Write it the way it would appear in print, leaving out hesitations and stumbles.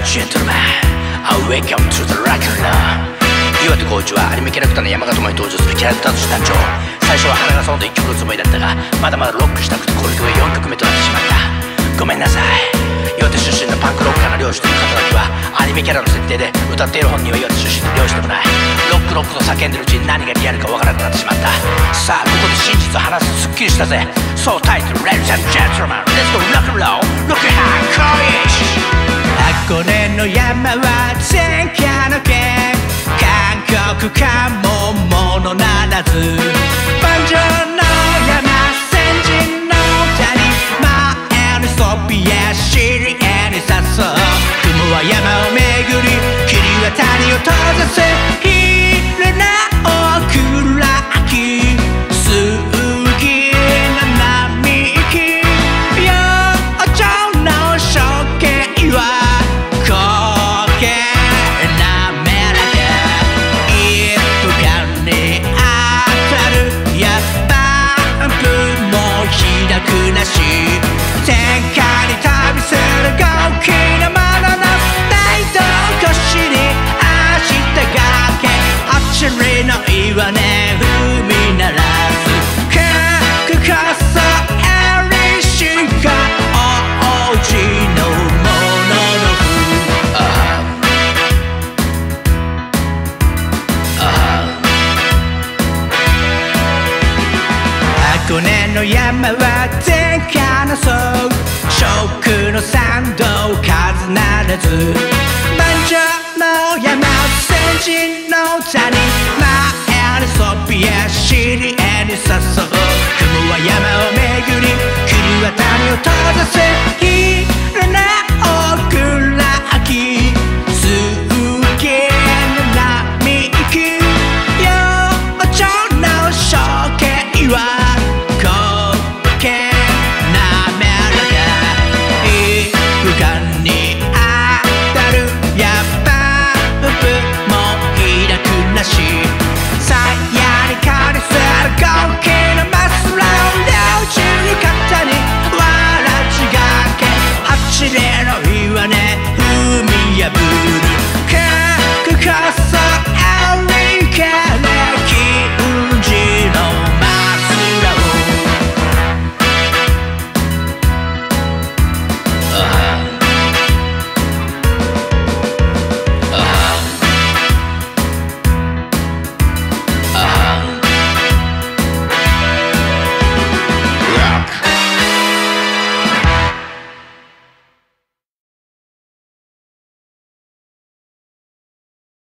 and gentlemen, welcome to the rock and roll。 岩手コーイチはアニメキャラクターの山形モエに登場するキャラクターとして誕生。最初は花笠音頭1曲のつもりだったが、まだまだロックしたくてこれで4曲目となってしまった。ごめんなさい。岩手出身のパンクロッカーな漁師という肩書はアニメキャラの設定で、歌っている本人は岩手出身で漁師でもない。ロックと叫んでいるうちに何がリアルかわからなくなってしまった。さあここで真実を話すスッキリしたぜ。そうタイトル Ladies and Gentlemen, Let's go rock and roll。 ロックハンコイチ。箱根の山は前科の剣、韓国かもものならず。万丈の山、先人の谷、前にそびえ尻へに誘う。雲は山を巡り、霧は谷を閉ざす。昼なお暗き過ぎの並木、明朝の処刑は天下に旅する豪気なものの大道越しに明日がけ、八里の岩根踏み鳴らす。覚悟そエリシが王子のものの箱根の山は前科の層、食の参道数ならず。万丈の山、先人の谷、前にそびえ尻へに誘う。雲は山を巡り、霧は谷を閉ざす。